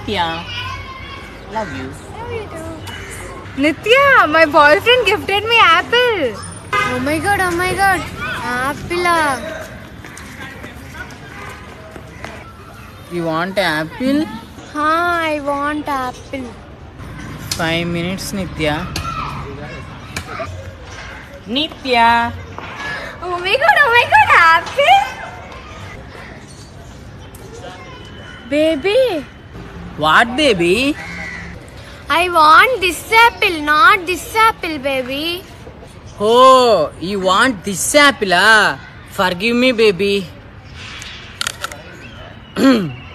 Nitya, love you. Nitya, my boyfriend gifted me apple. Oh my god, apple. You want apple? I want apple. 5 minutes, Nitya. Nitya. Oh my god, apple. Baby, What, baby? I want this apple, not this apple, baby. Oh, you want this apple? Forgive me, baby.